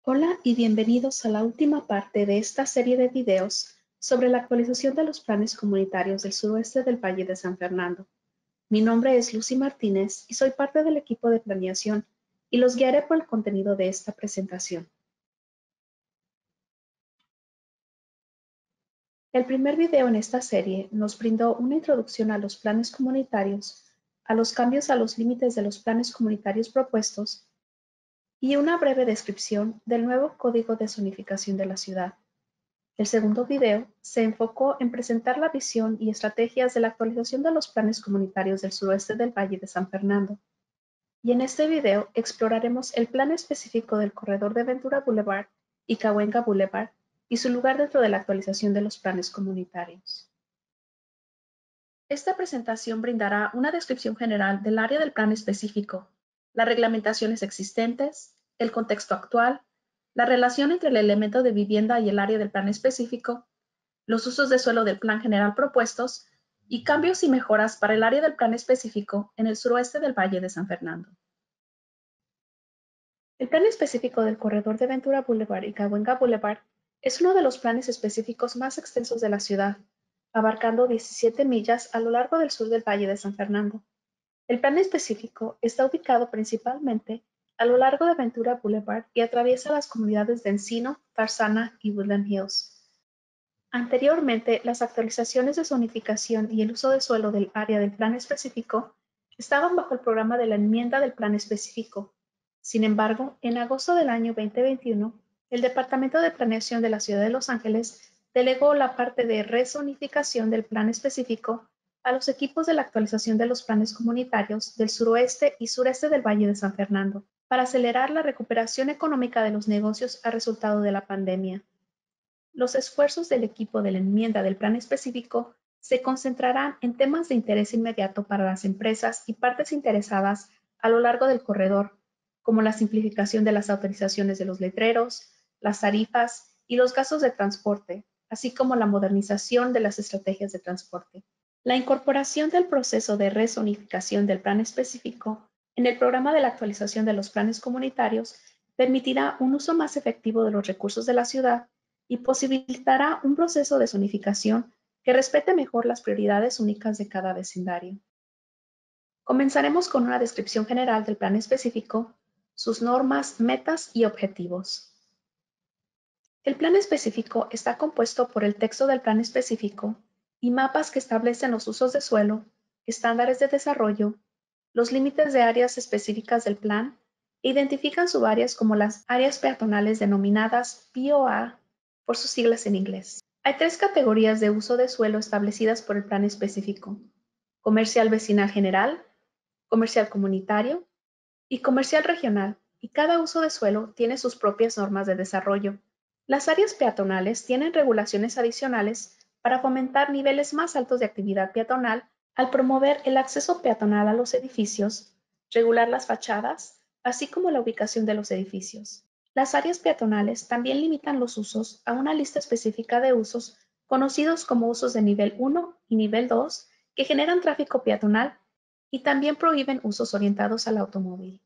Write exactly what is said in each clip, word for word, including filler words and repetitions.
Hola y bienvenidos a la última parte de esta serie de videos sobre la actualización de los planes comunitarios del suroeste del Valle de San Fernando. Mi nombre es Lucy Martínez y soy parte del equipo de planeación y los guiaré por el contenido de esta presentación. El primer video en esta serie nos brindó una introducción a los planes comunitarios, a los cambios a los límites de los planes comunitarios propuestos y una breve descripción del nuevo código de zonificación de la ciudad. El segundo video se enfocó en presentar la visión y estrategias de la actualización de los planes comunitarios del suroeste del Valle de San Fernando. Y en este video exploraremos el plan específico del corredor de Ventura Boulevard y Cahuenga Boulevard y su lugar dentro de la actualización de los planes comunitarios. Esta presentación brindará una descripción general del área del plan específico, las reglamentaciones existentes, el contexto actual, la relación entre el elemento de vivienda y el área del plan específico, los usos de suelo del plan general propuestos y cambios y mejoras para el área del plan específico en el suroeste del Valle de San Fernando. El plan específico del corredor de Ventura Boulevard y Cahuenga Boulevard es uno de los planes específicos más extensos de la ciudad, abarcando diecisiete millas a lo largo del sur del Valle de San Fernando. El plan específico está ubicado principalmente a lo largo de Ventura Boulevard y atraviesa las comunidades de Encino, Tarzana y Woodland Hills. Anteriormente, las actualizaciones de zonificación y el uso de suelo del área del plan específico estaban bajo el programa de la enmienda del plan específico. Sin embargo, en agosto del año veinte veintiuno, el Departamento de Planeación de la Ciudad de Los Ángeles delegó la parte de rezonificación del plan específico a los equipos de la actualización de los planes comunitarios del suroeste y sureste del Valle de San Fernando, para acelerar la recuperación económica de los negocios a resultado de la pandemia. Los esfuerzos del equipo de la enmienda del plan específico se concentrarán en temas de interés inmediato para las empresas y partes interesadas a lo largo del corredor, como la simplificación de las autorizaciones de los letreros, las tarifas y los gastos de transporte, así como la modernización de las estrategias de transporte. La incorporación del proceso de rezonificación del plan específico en el programa de la actualización de los planes comunitarios permitirá un uso más efectivo de los recursos de la ciudad y posibilitará un proceso de zonificación que respete mejor las prioridades únicas de cada vecindario. Comenzaremos con una descripción general del plan específico, sus normas, metas y objetivos. El plan específico está compuesto por el texto del plan específico y mapas que establecen los usos de suelo, estándares de desarrollo, los límites de áreas específicas del plan e identifican subáreas como las áreas peatonales denominadas P O A por sus siglas en inglés. Hay tres categorías de uso de suelo establecidas por el plan específico: comercial vecinal general, comercial comunitario y comercial regional, y cada uso de suelo tiene sus propias normas de desarrollo. Las áreas peatonales tienen regulaciones adicionales para fomentar niveles más altos de actividad peatonal al promover el acceso peatonal a los edificios, regular las fachadas, así como la ubicación de los edificios. Las áreas peatonales también limitan los usos a una lista específica de usos conocidos como usos de nivel uno y nivel dos que generan tráfico peatonal y también prohíben usos orientados al automóvil.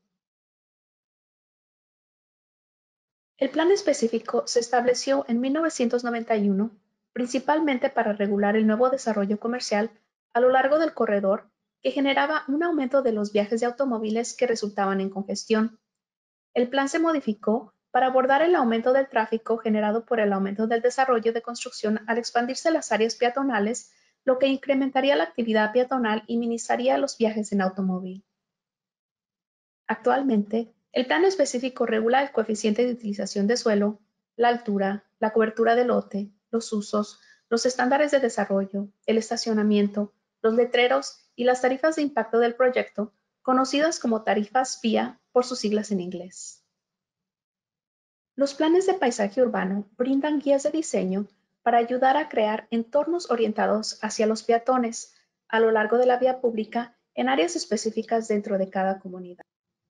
El plan específico se estableció en mil novecientos noventa y uno principalmente para regular el nuevo desarrollo comercial a lo largo del corredor que generaba un aumento de los viajes de automóviles que resultaban en congestión. El plan se modificó para abordar el aumento del tráfico generado por el aumento del desarrollo de construcción al expandirse las áreas peatonales, lo que incrementaría la actividad peatonal y minimizaría los viajes en automóvil. Actualmente, el plan específico regula el coeficiente de utilización de suelo, la altura, la cobertura de lote, los usos, los estándares de desarrollo, el estacionamiento, los letreros y las tarifas de impacto del proyecto, conocidas como tarifas P I A por sus siglas en inglés. Los planes de paisaje urbano brindan guías de diseño para ayudar a crear entornos orientados hacia los peatones a lo largo de la vía pública en áreas específicas dentro de cada comunidad.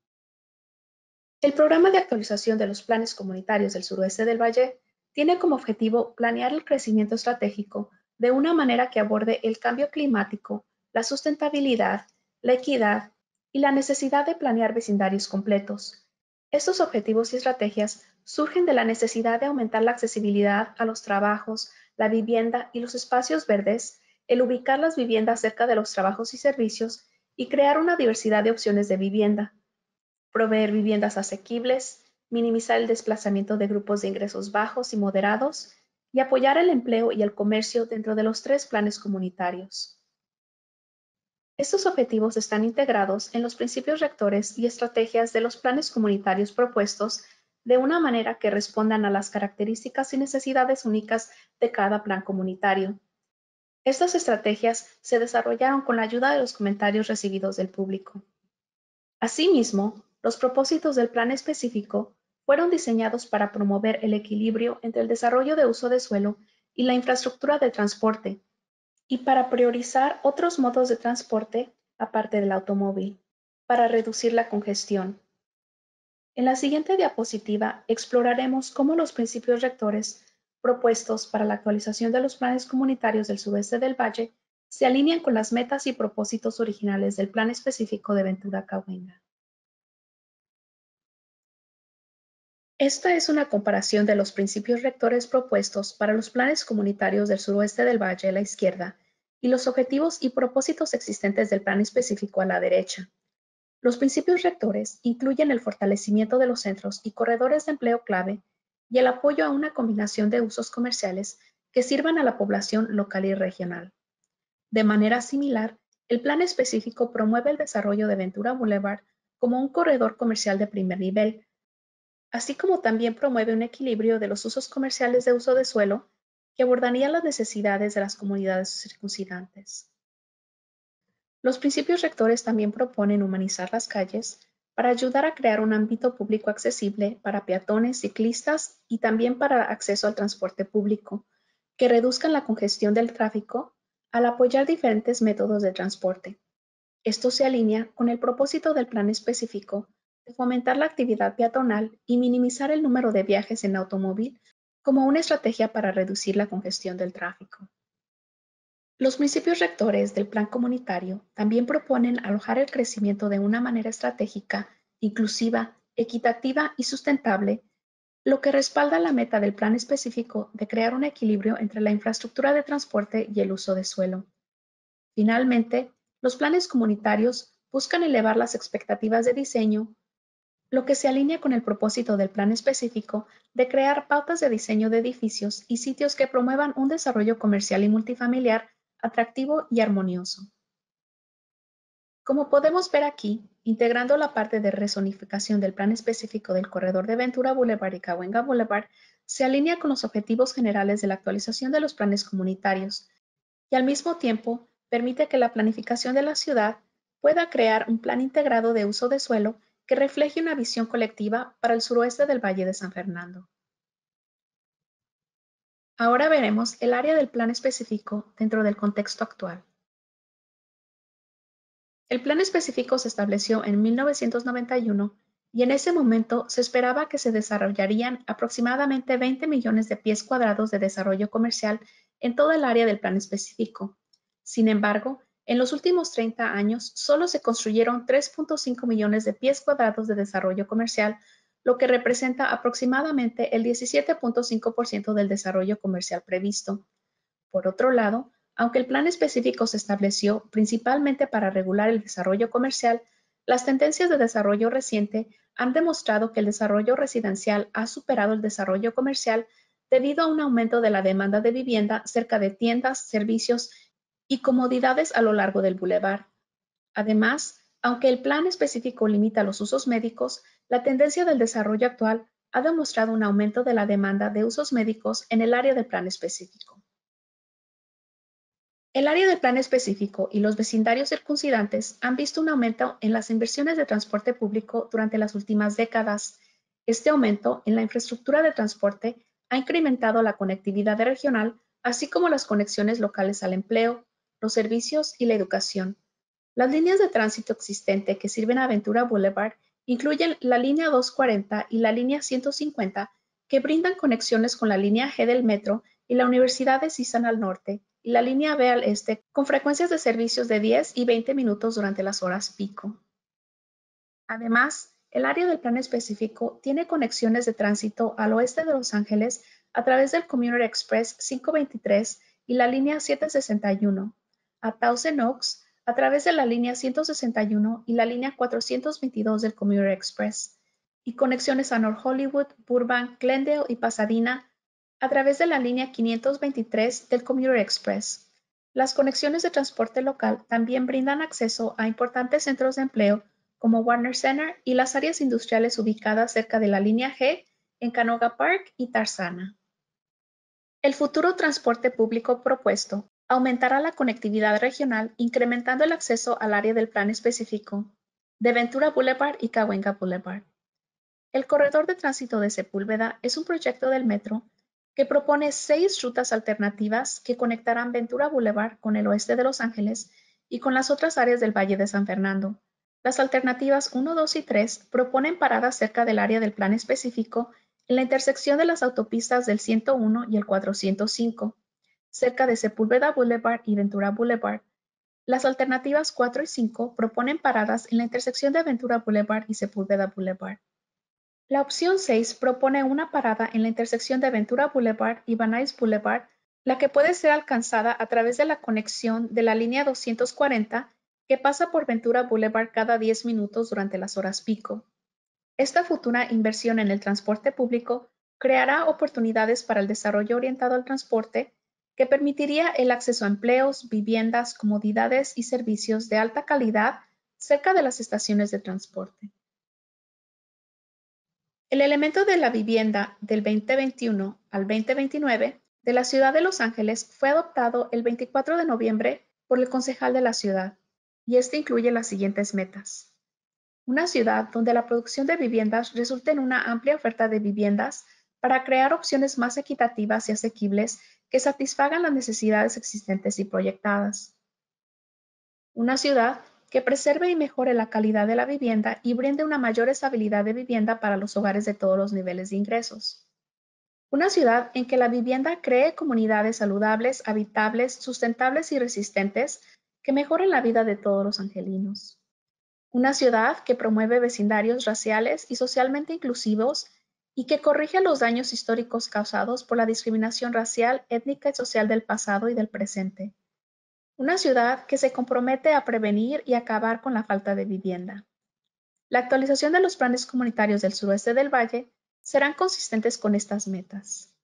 El programa de actualización de los planes comunitarios del suroeste del Valle tiene como objetivo planear el crecimiento estratégico de una manera que aborde el cambio climático, la sustentabilidad, la equidad y la necesidad de planear vecindarios completos. Estos objetivos y estrategias surgen de la necesidad de aumentar la accesibilidad a los trabajos, la vivienda y los espacios verdes, el ubicar las viviendas cerca de los trabajos y servicios y crear una diversidad de opciones de vivienda, proveer viviendas asequibles, minimizar el desplazamiento de grupos de ingresos bajos y moderados y apoyar el empleo y el comercio dentro de los tres planes comunitarios. Estos objetivos están integrados en los principios rectores y estrategias de los planes comunitarios propuestos de una manera que respondan a las características y necesidades únicas de cada plan comunitario. Estas estrategias se desarrollaron con la ayuda de los comentarios recibidos del público. Asimismo, los propósitos del plan específico fueron diseñados para promover el equilibrio entre el desarrollo de uso de suelo y la infraestructura de transporte, y para priorizar otros modos de transporte aparte del automóvil, para reducir la congestión. En la siguiente diapositiva exploraremos cómo los principios rectores propuestos para la actualización de los planes comunitarios del suroeste del valle se alinean con las metas y propósitos originales del plan específico de Ventura Cahuenga. Esta es una comparación de los principios rectores propuestos para los planes comunitarios del suroeste del valle a la izquierda y los objetivos y propósitos existentes del plan específico a la derecha. Los principios rectores incluyen el fortalecimiento de los centros y corredores de empleo clave y el apoyo a una combinación de usos comerciales que sirvan a la población local y regional. De manera similar, el plan específico promueve el desarrollo de Ventura Boulevard como un corredor comercial de primer nivel, así como también promueve un equilibrio de los usos comerciales de uso de suelo que abordaría las necesidades de las comunidades circundantes. Los principios rectores también proponen humanizar las calles para ayudar a crear un ámbito público accesible para peatones, ciclistas y también para acceso al transporte público, que reduzcan la congestión del tráfico al apoyar diferentes métodos de transporte. Esto se alinea con el propósito del plan específico de fomentar la actividad peatonal y minimizar el número de viajes en automóvil como una estrategia para reducir la congestión del tráfico. Los principios rectores del plan comunitario también proponen alojar el crecimiento de una manera estratégica, inclusiva, equitativa y sustentable, lo que respalda la meta del plan específico de crear un equilibrio entre la infraestructura de transporte y el uso de suelo. Finalmente, los planes comunitarios buscan elevar las expectativas de diseño, lo que se alinea con el propósito del plan específico de crear pautas de diseño de edificios y sitios que promuevan un desarrollo comercial y multifamiliar atractivo y armonioso. Como podemos ver aquí, integrando la parte de rezonificación del plan específico del corredor de Ventura Boulevard y Cahuenga Boulevard, se alinea con los objetivos generales de la actualización de los planes comunitarios y al mismo tiempo permite que la planificación de la ciudad pueda crear un plan integrado de uso de suelo que refleje una visión colectiva para el suroeste del Valle de San Fernando. Ahora veremos el área del plan específico dentro del contexto actual. El plan específico se estableció en mil novecientos noventa y uno y en ese momento se esperaba que se desarrollarían aproximadamente veinte millones de pies cuadrados de desarrollo comercial en toda el área del plan específico. Sin embargo, en los últimos treinta años solo se construyeron tres punto cinco millones de pies cuadrados de desarrollo comercial, lo que representa aproximadamente el diecisiete punto cinco por ciento del desarrollo comercial previsto. Por otro lado, aunque el plan específico se estableció principalmente para regular el desarrollo comercial, las tendencias de desarrollo reciente han demostrado que el desarrollo residencial ha superado el desarrollo comercial debido a un aumento de la demanda de vivienda cerca de tiendas, servicios y comodidades a lo largo del bulevar. Además, aunque el plan específico limita los usos médicos, la tendencia del desarrollo actual ha demostrado un aumento de la demanda de usos médicos en el área del plan específico. El área del plan específico y los vecindarios circundantes han visto un aumento en las inversiones de transporte público durante las últimas décadas. Este aumento en la infraestructura de transporte ha incrementado la conectividad regional, así como las conexiones locales al empleo, los servicios y la educación. Las líneas de tránsito existente que sirven a Ventura Boulevard incluyen la línea doscientos cuarenta y la línea ciento cincuenta, que brindan conexiones con la línea G del metro y la Universidad de CISAN al norte, y la línea B al este, con frecuencias de servicios de diez y veinte minutos durante las horas pico. Además, el área del plan específico tiene conexiones de tránsito al oeste de Los Ángeles a través del Commuter Express quinientos veintitrés y la línea setecientos sesenta y uno, a Thousand Oaks a través de la línea ciento sesenta y uno y la línea cuatrocientos veintidós del Commuter Express, y conexiones a North Hollywood, Burbank, Glendale y Pasadena a través de la línea quinientos veintitrés del Commuter Express. Las conexiones de transporte local también brindan acceso a importantes centros de empleo como Warner Center y las áreas industriales ubicadas cerca de la línea G en Canoga Park y Tarzana. El futuro transporte público propuesto aumentará la conectividad regional incrementando el acceso al área del plan específico de Ventura Boulevard y Cahuenga Boulevard. El corredor de tránsito de Sepúlveda es un proyecto del metro que propone seis rutas alternativas que conectarán Ventura Boulevard con el oeste de Los Ángeles y con las otras áreas del Valle de San Fernando. Las alternativas uno, dos y tres proponen paradas cerca del área del plan específico en la intersección de las autopistas del ciento uno y el cuatrocientos cinco, cerca de Sepúlveda Boulevard y Ventura Boulevard. Las alternativas cuatro y cinco proponen paradas en la intersección de Ventura Boulevard y Sepúlveda Boulevard. La opción seis propone una parada en la intersección de Ventura Boulevard y Van Nuys Boulevard, la que puede ser alcanzada a través de la conexión de la línea doscientos cuarenta que pasa por Ventura Boulevard cada diez minutos durante las horas pico. Esta futura inversión en el transporte público creará oportunidades para el desarrollo orientado al transporte que permitiría el acceso a empleos, viviendas, comodidades y servicios de alta calidad cerca de las estaciones de transporte. El elemento de la vivienda del veinte veintiuno al veinte veintinueve de la ciudad de Los Ángeles fue adoptado el veinticuatro de noviembre por el concejal de la ciudad, y este incluye las siguientes metas. Una ciudad donde la producción de viviendas resulte en una amplia oferta de viviendas para crear opciones más equitativas y asequibles que satisfagan las necesidades existentes y proyectadas. Una ciudad que preserve y mejore la calidad de la vivienda y brinde una mayor estabilidad de vivienda para los hogares de todos los niveles de ingresos. Una ciudad en que la vivienda cree comunidades saludables, habitables, sustentables y resistentes que mejoren la vida de todos los angelinos. Una ciudad que promueve vecindarios raciales y socialmente inclusivos y que corrige los daños históricos causados por la discriminación racial, étnica y social del pasado y del presente. Una ciudad que se compromete a prevenir y acabar con la falta de vivienda. La actualización de los planes comunitarios del suroeste del valle serán consistentes con estas metas.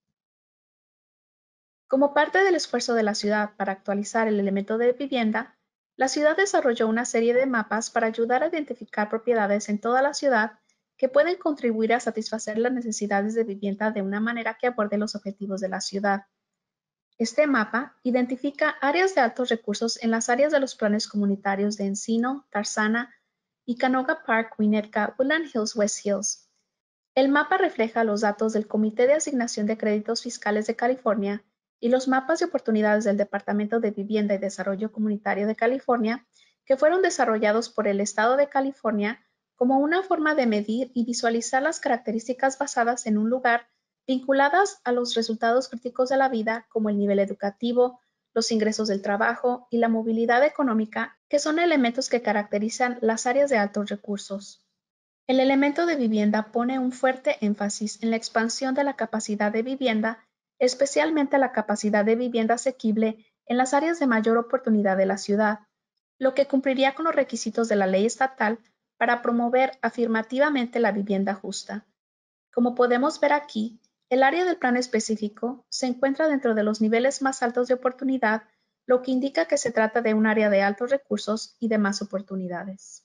Como parte del esfuerzo de la ciudad para actualizar el elemento de vivienda, la ciudad desarrolló una serie de mapas para ayudar a identificar propiedades en toda la ciudad que pueden contribuir a satisfacer las necesidades de vivienda de una manera que aborde los objetivos de la ciudad. Este mapa identifica áreas de altos recursos en las áreas de los planes comunitarios de Encino, Tarzana y Canoga Park, Winnetka, Woodland Hills, West Hills. El mapa refleja los datos del Comité de Asignación de Créditos Fiscales de California y los mapas de oportunidades del Departamento de Vivienda y Desarrollo Comunitario de California, que fueron desarrollados por el Estado de California como una forma de medir y visualizar las características basadas en un lugar vinculadas a los resultados críticos de la vida como el nivel educativo, los ingresos del trabajo y la movilidad económica, que son elementos que caracterizan las áreas de altos recursos. El elemento de vivienda pone un fuerte énfasis en la expansión de la capacidad de vivienda, especialmente la capacidad de vivienda asequible en las áreas de mayor oportunidad de la ciudad, lo que cumpliría con los requisitos de la ley estatal para promover afirmativamente la vivienda justa. Como podemos ver aquí, el área del plan específico se encuentra dentro de los niveles más altos de oportunidad, lo que indica que se trata de un área de altos recursos y de más oportunidades.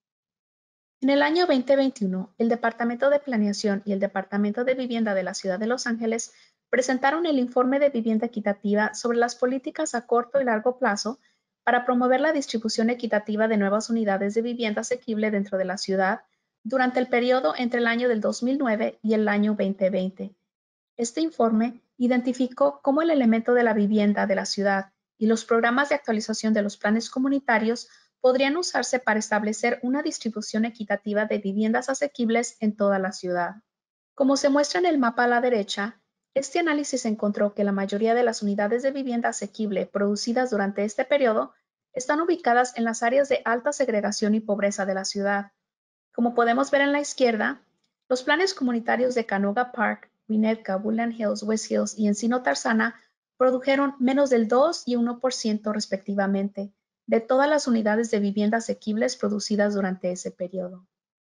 En el año veinte veintiuno, el Departamento de Planeación y el Departamento de Vivienda de la Ciudad de Los Ángeles presentaron el Informe de Vivienda Equitativa sobre las políticas a corto y largo plazo para promover la distribución equitativa de nuevas unidades de vivienda asequible dentro de la ciudad durante el periodo entre el año del dos mil nueve y el año veinte veinte. Este informe identificó cómo el elemento de la vivienda de la ciudad y los programas de actualización de los planes comunitarios podrían usarse para establecer una distribución equitativa de viviendas asequibles en toda la ciudad. Como se muestra en el mapa a la derecha, este análisis encontró que la mayoría de las unidades de vivienda asequible producidas durante este periodo están ubicadas en las áreas de alta segregación y pobreza de la ciudad, Como podemos ver en la izquierda, los planes comunitarios de Canoga Park, Winnetka, Woodland Hills, West Hills y Encino Tarzana produjeron menos del dos y uno por ciento respectivamente de todas las unidades de vivienda asequibles producidas durante ese periodo.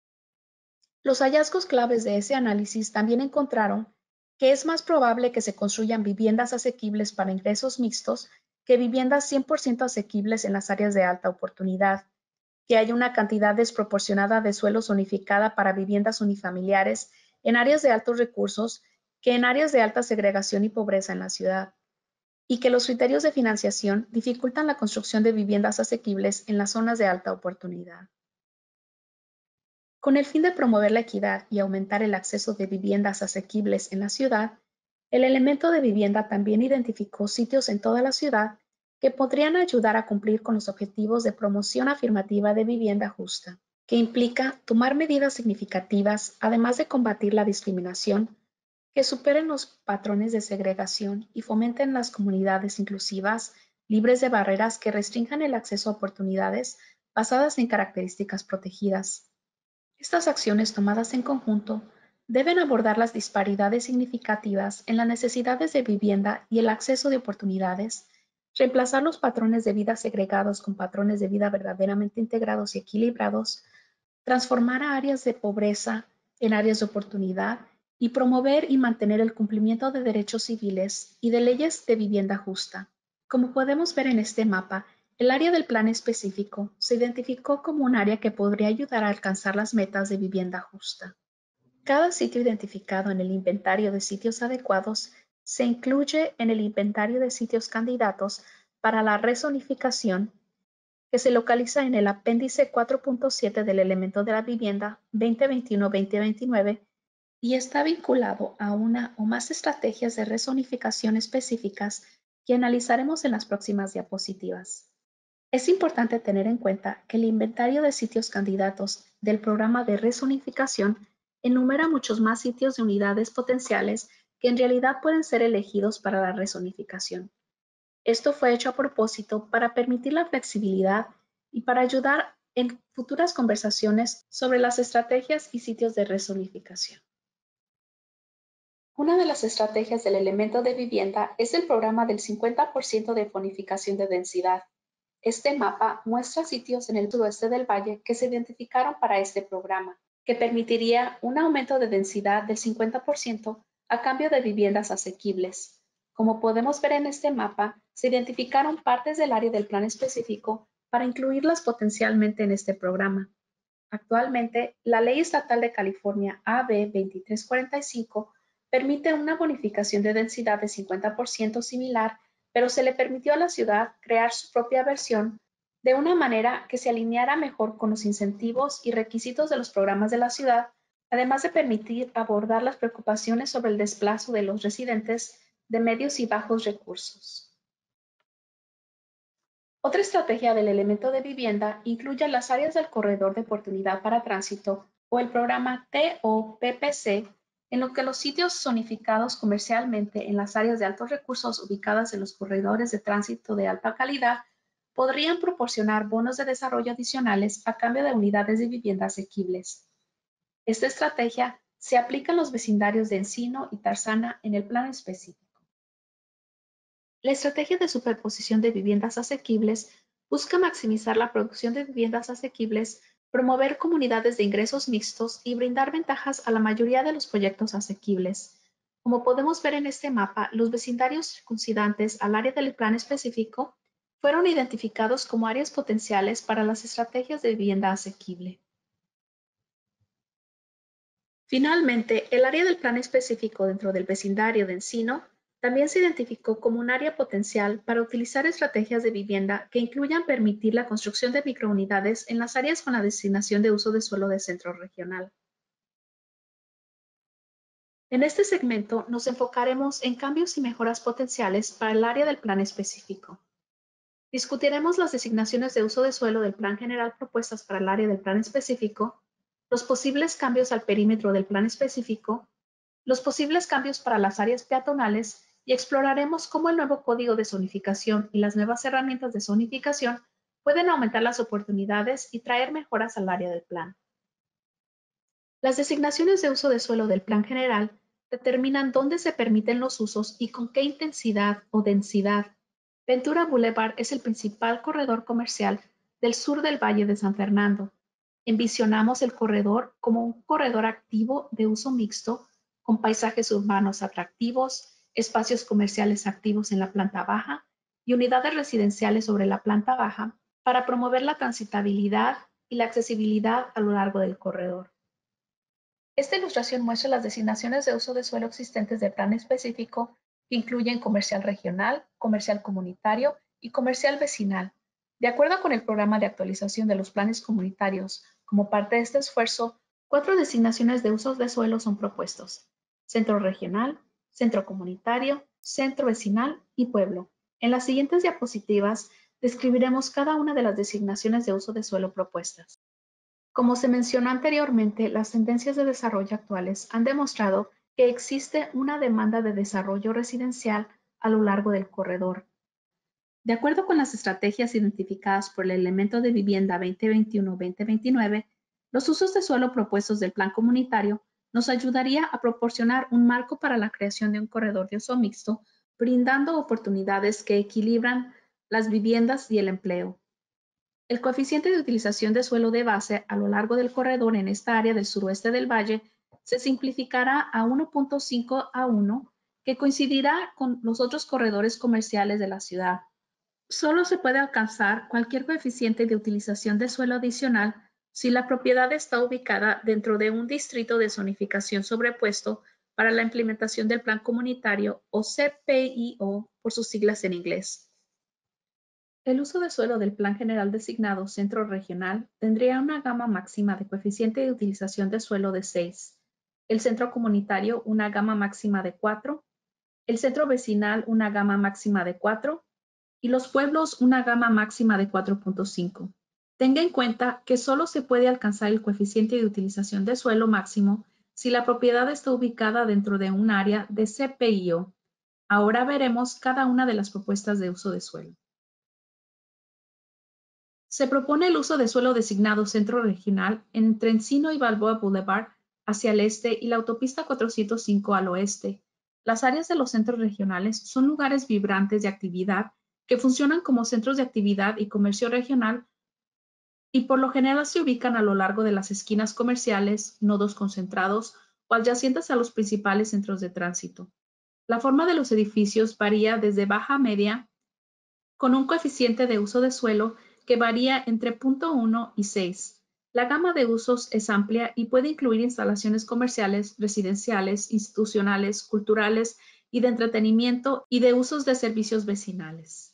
Los hallazgos claves de ese análisis también encontraron que es más probable que se construyan viviendas asequibles para ingresos mixtos que viviendas cien por ciento asequibles en las áreas de alta oportunidad, que hay una cantidad desproporcionada de suelo zonificada para viviendas unifamiliares en áreas de altos recursos que en áreas de alta segregación y pobreza en la ciudad, y que los criterios de financiación dificultan la construcción de viviendas asequibles en las zonas de alta oportunidad. Con el fin de promover la equidad y aumentar el acceso de viviendas asequibles en la ciudad, el elemento de vivienda también identificó sitios en toda la ciudad que podrían ayudar a cumplir con los objetivos de promoción afirmativa de vivienda justa, que implica tomar medidas significativas, además de combatir la discriminación, que superen los patrones de segregación y fomenten las comunidades inclusivas, libres de barreras que restrinjan el acceso a oportunidades basadas en características protegidas. Estas acciones tomadas en conjunto deben abordar las disparidades significativas en las necesidades de vivienda y el acceso de oportunidades, reemplazar los patrones de vida segregados con patrones de vida verdaderamente integrados y equilibrados, transformar a áreas de pobreza en áreas de oportunidad y promover y mantener el cumplimiento de derechos civiles y de leyes de vivienda justa. Como podemos ver en este mapa, el área del plan específico se identificó como un área que podría ayudar a alcanzar las metas de vivienda justa. Cada sitio identificado en el inventario de sitios adecuados se incluye en el inventario de sitios candidatos para la rezonificación que se localiza en el apéndice cuatro punto siete del elemento de la vivienda veinte veintiuno veinte veintinueve y está vinculado a una o más estrategias de rezonificación específicas que analizaremos en las próximas diapositivas. Es importante tener en cuenta que el inventario de sitios candidatos del programa de rezonificación enumera muchos más sitios de unidades potenciales que en realidad pueden ser elegidos para la rezonificación. Esto fue hecho a propósito para permitir la flexibilidad y para ayudar en futuras conversaciones sobre las estrategias y sitios de rezonificación. Una de las estrategias del elemento de vivienda es el programa del cincuenta por ciento de bonificación de densidad. Este mapa muestra sitios en el sudoeste del valle que se identificaron para este programa, que permitiría un aumento de densidad del cincuenta por ciento a cambio de viviendas asequibles. Como podemos ver en este mapa, se identificaron partes del área del plan específico para incluirlas potencialmente en este programa. Actualmente, la Ley Estatal de California A B veintitrés cuarenta y cinco permite una bonificación de densidad de cincuenta por ciento similar, pero se le permitió a la ciudad crear su propia versión de una manera que se alineara mejor con los incentivos y requisitos de los programas de la ciudad, además de permitir abordar las preocupaciones sobre el desplazo de los residentes de medios y bajos recursos. Otra estrategia del elemento de vivienda incluye las áreas del corredor de oportunidad para tránsito o el programa T O P P C, en lo que los sitios zonificados comercialmente en las áreas de altos recursos ubicadas en los corredores de tránsito de alta calidad podrían proporcionar bonos de desarrollo adicionales a cambio de unidades de vivienda asequibles. Esta estrategia se aplica en los vecindarios de Encino y Tarzana en el plan específico. La estrategia de superposición de viviendas asequibles busca maximizar la producción de viviendas asequibles, promover comunidades de ingresos mixtos y brindar ventajas a la mayoría de los proyectos asequibles. Como podemos ver en este mapa, los vecindarios circundantes al área del plan específico fueron identificados como áreas potenciales para las estrategias de vivienda asequible. Finalmente, el área del plan específico dentro del vecindario de Encino también se identificó como un área potencial para utilizar estrategias de vivienda que incluyan permitir la construcción de microunidades en las áreas con la designación de uso de suelo de centro regional. En este segmento nos enfocaremos en cambios y mejoras potenciales para el área del plan específico. Discutiremos las designaciones de uso de suelo del plan general propuestas para el área del plan específico, los posibles cambios al perímetro del plan específico, los posibles cambios para las áreas peatonales y exploraremos cómo el nuevo código de zonificación y las nuevas herramientas de zonificación pueden aumentar las oportunidades y traer mejoras al área del plan. Las designaciones de uso de suelo del Plan General determinan dónde se permiten los usos y con qué intensidad o densidad. Ventura Boulevard es el principal corredor comercial del sur del Valle de San Fernando. Envisionamos el corredor como un corredor activo de uso mixto, con paisajes urbanos atractivos, espacios comerciales activos en la planta baja y unidades residenciales sobre la planta baja para promover la transitabilidad y la accesibilidad a lo largo del corredor. Esta ilustración muestra las designaciones de uso de suelo existentes de plan específico que incluyen comercial regional, comercial comunitario y comercial vecinal. De acuerdo con el programa de actualización de los planes comunitarios, como parte de este esfuerzo, cuatro designaciones de usos de suelo son propuestos: centro regional, centro comunitario, centro vecinal y pueblo. En las siguientes diapositivas describiremos cada una de las designaciones de uso de suelo propuestas. Como se mencionó anteriormente, las tendencias de desarrollo actuales han demostrado que existe una demanda de desarrollo residencial a lo largo del corredor. De acuerdo con las estrategias identificadas por el Elemento de Vivienda veinte veintiuno veinte veintinueve, los usos de suelo propuestos del Plan Comunitario nos ayudaría a proporcionar un marco para la creación de un corredor de uso mixto, brindando oportunidades que equilibran las viviendas y el empleo. El coeficiente de utilización de suelo de base a lo largo del corredor en esta área del suroeste del valle se simplificará a uno punto cinco a uno, que coincidirá con los otros corredores comerciales de la ciudad. Solo se puede alcanzar cualquier coeficiente de utilización de suelo adicional si la propiedad está ubicada dentro de un distrito de zonificación sobrepuesto para la implementación del Plan Comunitario, o C P I O por sus siglas en inglés. El uso de suelo del Plan General designado Centro Regional tendría una gama máxima de coeficiente de utilización de suelo de seis, el Centro Comunitario una gama máxima de cuatro, el Centro Vecinal una gama máxima de cuatro y los pueblos una gama máxima de cuatro punto cinco. Tenga en cuenta que solo se puede alcanzar el coeficiente de utilización de suelo máximo si la propiedad está ubicada dentro de un área de C P I O. Ahora veremos cada una de las propuestas de uso de suelo. Se propone el uso de suelo designado Centro Regional entre Encino y Balboa Boulevard hacia el este y la autopista cuatrocientos cinco al oeste. Las áreas de los centros regionales son lugares vibrantes de actividad que funcionan como centros de actividad y comercio regional y por lo general se ubican a lo largo de las esquinas comerciales, nodos concentrados o adyacentes a los principales centros de tránsito. La forma de los edificios varía desde baja a media, con un coeficiente de uso de suelo que varía entre cero punto uno y seis. La gama de usos es amplia y puede incluir instalaciones comerciales, residenciales, institucionales, culturales y de entretenimiento y de usos de servicios vecinales.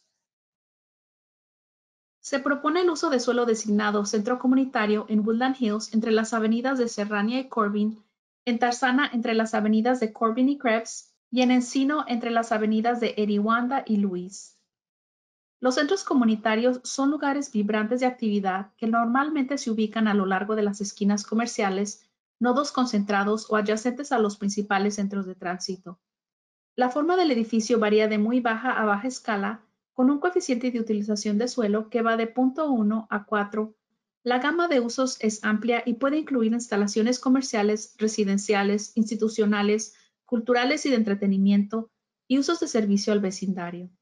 Se propone el uso de suelo designado Centro Comunitario en Woodland Hills entre las avenidas de Serrania y Corbin, en Tarzana entre las avenidas de Corbin y Krebs y en Encino entre las avenidas de Eriwanda y Louise. Los centros comunitarios son lugares vibrantes de actividad que normalmente se ubican a lo largo de las esquinas comerciales, nodos concentrados o adyacentes a los principales centros de tránsito. La forma del edificio varía de muy baja a baja escala, con un coeficiente de utilización de suelo que va de cero punto uno a cuatro. La gama de usos es amplia y puede incluir instalaciones comerciales, residenciales, institucionales, culturales y de entretenimiento, y usos de servicio al vecindario.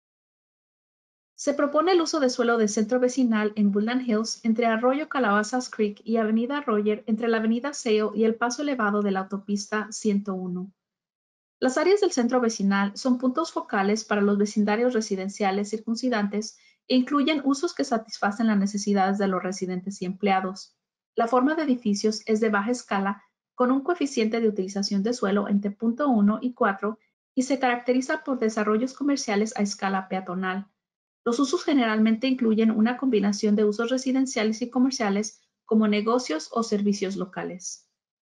Se propone el uso de suelo de centro vecinal en Woodland Hills entre Arroyo Calabazas Creek y Avenida Roger entre la Avenida Sale y el paso elevado de la autopista ciento uno. Las áreas del centro vecinal son puntos focales para los vecindarios residenciales circundantes e incluyen usos que satisfacen las necesidades de los residentes y empleados. La forma de edificios es de baja escala, con un coeficiente de utilización de suelo entre cero punto uno y cuatro y se caracteriza por desarrollos comerciales a escala peatonal. Los usos generalmente incluyen una combinación de usos residenciales y comerciales como negocios o servicios locales.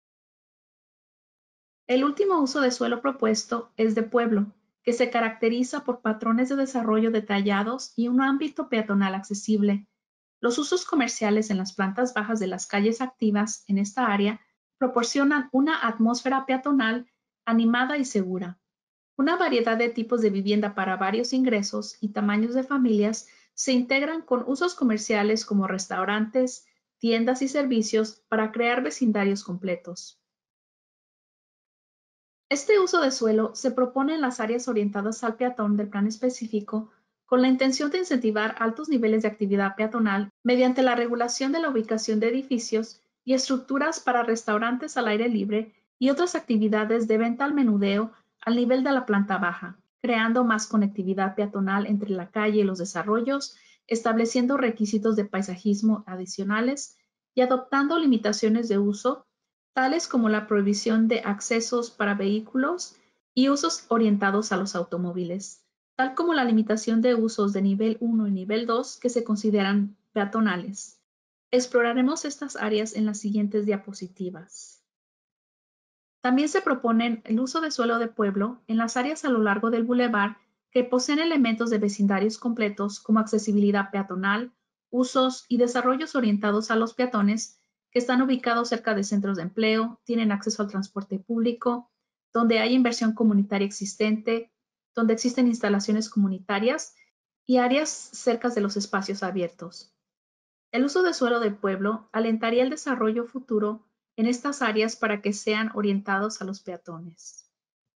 El último uso de suelo propuesto es de pueblo, que se caracteriza por patrones de desarrollo detallados y un ámbito peatonal accesible. Los usos comerciales en las plantas bajas de las calles activas en esta área proporcionan una atmósfera peatonal animada y segura. Una variedad de tipos de vivienda para varios ingresos y tamaños de familias se integran con usos comerciales como restaurantes, tiendas y servicios para crear vecindarios completos. Este uso de suelo se propone en las áreas orientadas al peatón del plan específico con la intención de incentivar altos niveles de actividad peatonal mediante la regulación de la ubicación de edificios y estructuras para restaurantes al aire libre y otras actividades de venta al menudeo al nivel de la planta baja, creando más conectividad peatonal entre la calle y los desarrollos, estableciendo requisitos de paisajismo adicionales y adoptando limitaciones de uso, tales como la prohibición de accesos para vehículos y usos orientados a los automóviles, tal como la limitación de usos de nivel uno y nivel dos que se consideran peatonales. Exploraremos estas áreas en las siguientes diapositivas. También se propone el uso de suelo de pueblo en las áreas a lo largo del bulevar que poseen elementos de vecindarios completos como accesibilidad peatonal, usos y desarrollos orientados a los peatones que están ubicados cerca de centros de empleo, tienen acceso al transporte público, donde hay inversión comunitaria existente, donde existen instalaciones comunitarias y áreas cerca de los espacios abiertos. El uso de suelo del pueblo alentaría el desarrollo futuro en estas áreas para que sean orientados a los peatones.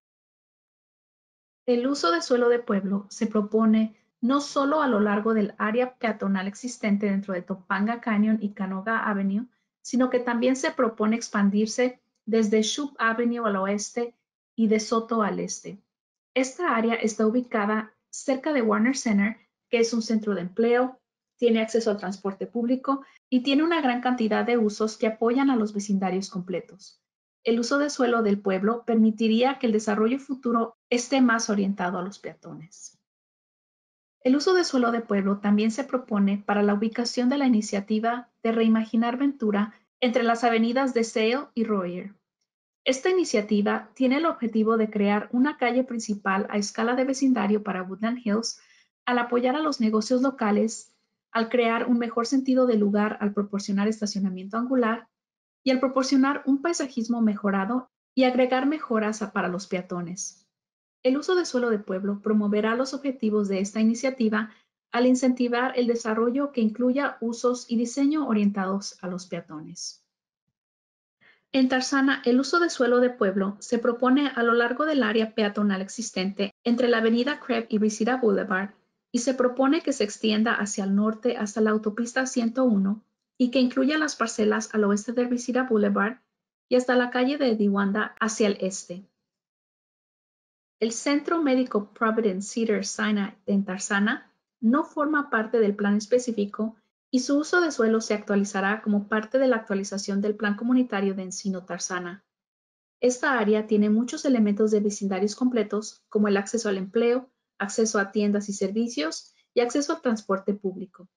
El uso de suelo de pueblo se propone no solo a lo largo del área peatonal existente dentro de Topanga Canyon y Canoga Avenue, sino que también se propone expandirse desde Shoup Avenue al oeste y de Soto al este. Esta área está ubicada cerca de Warner Center, que es un centro de empleo, tiene acceso al transporte público y tiene una gran cantidad de usos que apoyan a los vecindarios completos. El uso de suelo del pueblo permitiría que el desarrollo futuro esté más orientado a los peatones. El uso de suelo de pueblo también se propone para la ubicación de la iniciativa de Reimaginar Ventura entre las avenidas de Sale y Royer. Esta iniciativa tiene el objetivo de crear una calle principal a escala de vecindario para Woodland Hills al apoyar a los negocios locales, al crear un mejor sentido de lugar al proporcionar estacionamiento angular y al proporcionar un paisajismo mejorado y agregar mejoras para los peatones. El uso de suelo de pueblo promoverá los objetivos de esta iniciativa al incentivar el desarrollo que incluya usos y diseño orientados a los peatones. En Tarzana, el uso de suelo de pueblo se propone a lo largo del área peatonal existente entre la avenida Craig y Reseda Boulevard y se propone que se extienda hacia el norte hasta la autopista ciento uno y que incluya las parcelas al oeste de Reseda Boulevard y hasta la calle de Diwanda hacia el este. El Centro Médico Providence Cedars-Sinai en Tarzana no forma parte del plan específico y su uso de suelo se actualizará como parte de la actualización del Plan Comunitario de Encino-Tarzana. Esta área tiene muchos elementos de vecindarios completos como el acceso al empleo, acceso a tiendas y servicios y acceso al transporte público.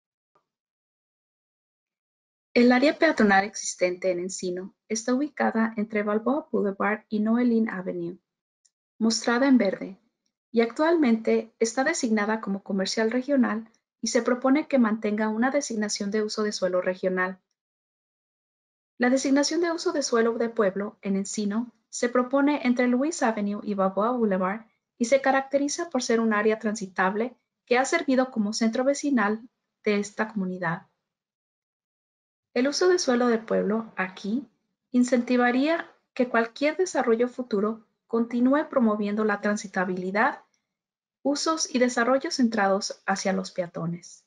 El área peatonal existente en Encino está ubicada entre Balboa Boulevard y Noelline Avenue, mostrada en verde, y actualmente está designada como comercial regional y se propone que mantenga una designación de uso de suelo regional. La designación de uso de suelo de pueblo en Encino se propone entre Louis Avenue y Balboa Boulevard y se caracteriza por ser un área transitable que ha servido como centro vecinal de esta comunidad. El uso de suelo de pueblo aquí incentivaría que cualquier desarrollo futuro continúe promoviendo la transitabilidad, usos y desarrollos centrados hacia los peatones.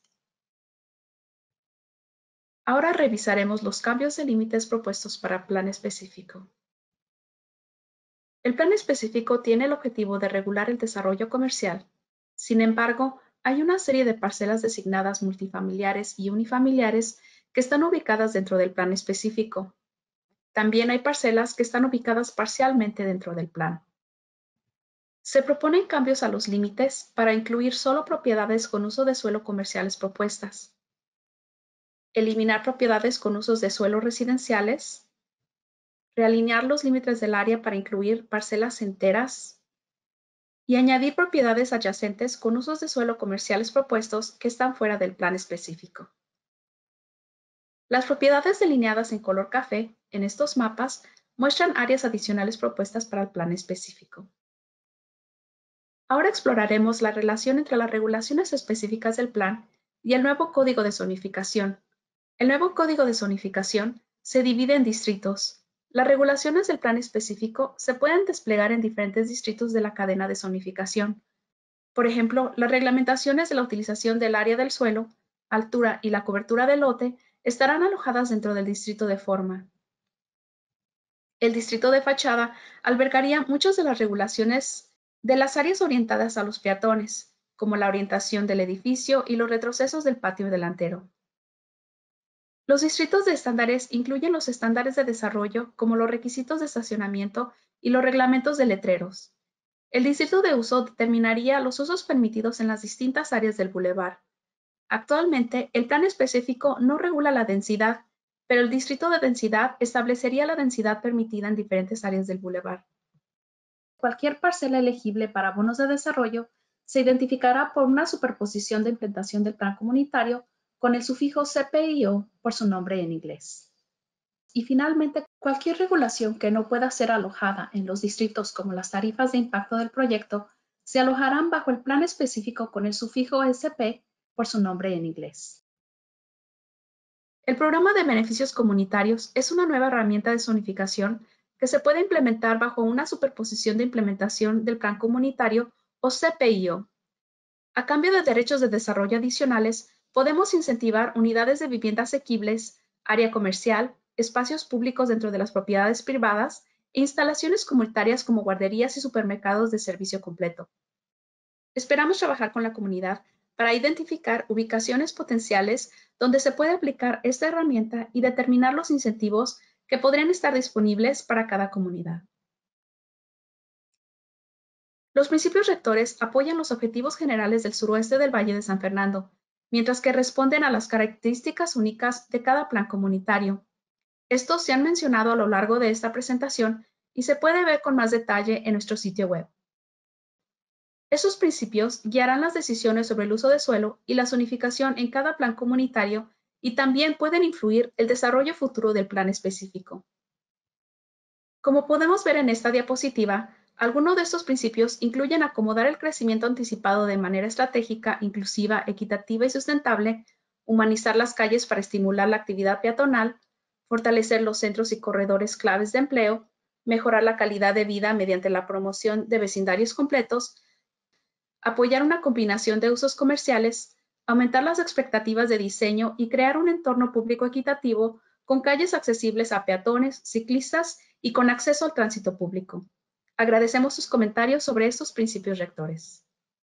Ahora revisaremos los cambios de límites propuestos para el plan específico. El plan específico tiene el objetivo de regular el desarrollo comercial. Sin embargo, hay una serie de parcelas designadas multifamiliares y unifamiliares que están ubicadas dentro del plan específico. También hay parcelas que están ubicadas parcialmente dentro del plan. Se proponen cambios a los límites para incluir solo propiedades con uso de suelo comerciales propuestas, eliminar propiedades con usos de suelo residenciales, realinear los límites del área para incluir parcelas enteras y añadir propiedades adyacentes con usos de suelo comerciales propuestos que están fuera del plan específico. Las propiedades delineadas en color café en estos mapas muestran áreas adicionales propuestas para el plan específico. Ahora exploraremos la relación entre las regulaciones específicas del plan y el nuevo código de zonificación, El nuevo Código de Zonificación se divide en distritos. Las regulaciones del plan específico se pueden desplegar en diferentes distritos de la cadena de zonificación. Por ejemplo, las reglamentaciones de la utilización del área del suelo, altura y la cobertura del lote estarán alojadas dentro del distrito de forma. El distrito de fachada albergaría muchas de las regulaciones de las áreas orientadas a los peatones, como la orientación del edificio y los retrocesos del patio delantero. Los distritos de estándares incluyen los estándares de desarrollo, como los requisitos de estacionamiento y los reglamentos de letreros. El distrito de uso determinaría los usos permitidos en las distintas áreas del bulevar. Actualmente, el plan específico no regula la densidad, pero el distrito de densidad establecería la densidad permitida en diferentes áreas del bulevar. Cualquier parcela elegible para bonos de desarrollo se identificará por una superposición de implementación del plan comunitario con el sufijo C P I O por su nombre en inglés. Y finalmente, cualquier regulación que no pueda ser alojada en los distritos como las tarifas de impacto del proyecto se alojarán bajo el plan específico con el sufijo S P por su nombre en inglés. El programa de beneficios comunitarios es una nueva herramienta de zonificación que se puede implementar bajo una superposición de implementación del plan comunitario o C P I O. A cambio de derechos de desarrollo adicionales, podemos incentivar unidades de vivienda asequibles, área comercial, espacios públicos dentro de las propiedades privadas e instalaciones comunitarias como guarderías y supermercados de servicio completo. Esperamos trabajar con la comunidad para identificar ubicaciones potenciales donde se puede aplicar esta herramienta y determinar los incentivos que podrían estar disponibles para cada comunidad. Los principios rectores apoyan los objetivos generales del suroeste del Valle de San Fernando, mientras que responden a las características únicas de cada plan comunitario. Estos se han mencionado a lo largo de esta presentación y se puede ver con más detalle en nuestro sitio web. Esos principios guiarán las decisiones sobre el uso de suelo y la zonificación en cada plan comunitario y también pueden influir el desarrollo futuro del plan específico. Como podemos ver en esta diapositiva, algunos de estos principios incluyen acomodar el crecimiento anticipado de manera estratégica, inclusiva, equitativa y sustentable, humanizar las calles para estimular la actividad peatonal, fortalecer los centros y corredores claves de empleo, mejorar la calidad de vida mediante la promoción de vecindarios completos, apoyar una combinación de usos comerciales, aumentar las expectativas de diseño y crear un entorno público equitativo con calles accesibles a peatones, ciclistas y con acceso al tránsito público. Agradecemos sus comentarios sobre estos principios rectores.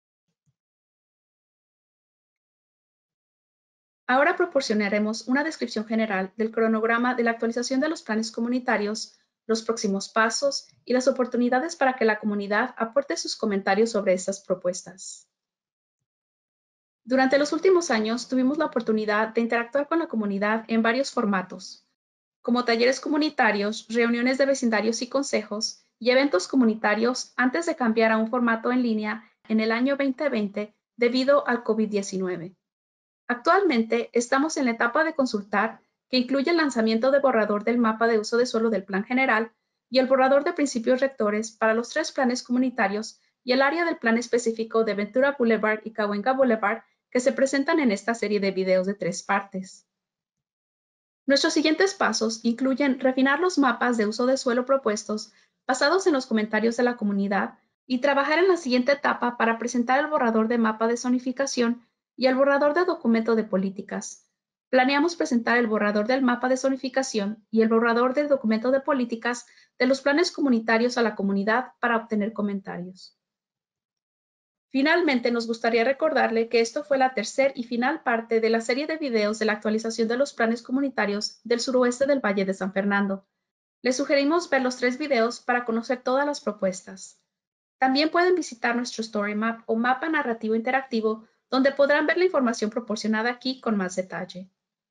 Ahora proporcionaremos una descripción general del cronograma de la actualización de los planes comunitarios, los próximos pasos y las oportunidades para que la comunidad aporte sus comentarios sobre estas propuestas. Durante los últimos años tuvimos la oportunidad de interactuar con la comunidad en varios formatos, como talleres comunitarios, reuniones de vecindarios y consejos, y eventos comunitarios antes de cambiar a un formato en línea en el año veinte veinte debido al COVID diecinueve. Actualmente estamos en la etapa de consultar, que incluye el lanzamiento de borrador del mapa de uso de suelo del Plan General y el borrador de principios rectores para los tres planes comunitarios y el área del plan específico de Ventura Boulevard y Cahuenga Boulevard que se presentan en esta serie de videos de tres partes. Nuestros siguientes pasos incluyen refinar los mapas de uso de suelo propuestos basados en los comentarios de la comunidad y trabajar en la siguiente etapa para presentar el borrador de mapa de zonificación y el borrador de documento de políticas. Planeamos presentar el borrador del mapa de zonificación y el borrador del documento de políticas de los planes comunitarios a la comunidad para obtener comentarios. Finalmente, nos gustaría recordarle que esto fue la tercera y final parte de la serie de videos de la actualización de los planes comunitarios del suroeste del Valle de San Fernando. Les sugerimos ver los tres videos para conocer todas las propuestas. También pueden visitar nuestro Story Map o mapa narrativo interactivo, donde podrán ver la información proporcionada aquí con más detalle.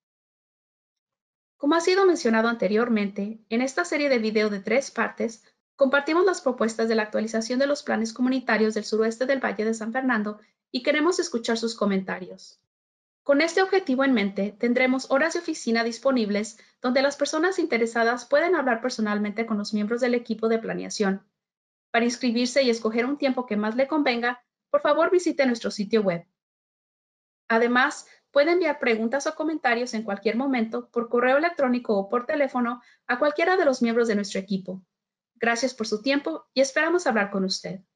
Como ha sido mencionado anteriormente, en esta serie de video de tres partes, compartimos las propuestas de la actualización de los planes comunitarios del suroeste del Valle de San Fernando y queremos escuchar sus comentarios. Con este objetivo en mente, tendremos horas de oficina disponibles donde las personas interesadas pueden hablar personalmente con los miembros del equipo de planeación. Para inscribirse y escoger un tiempo que más le convenga, por favor visite nuestro sitio web. Además, Puede enviar preguntas o comentarios en cualquier momento por correo electrónico o por teléfono a cualquiera de los miembros de nuestro equipo. Gracias por su tiempo y esperamos hablar con usted.